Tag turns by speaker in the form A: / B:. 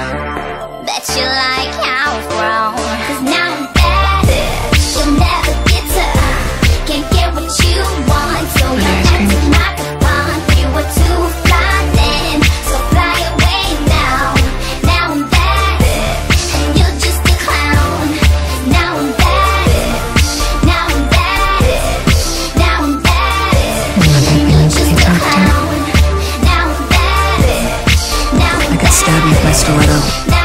A: Bet you like how it's grown. 'Cause now I'm bad, you'll never get to. Can't get what you want, so you're acting like a pawn. You were too fly then, so fly away now. Now I'm bad, and you're just a clown. Now I'm bad, now I'm bad, now I'm bad, and you're just a clown. Now I'm bad, now I'm bad.
B: I got stabbed with my stiletto.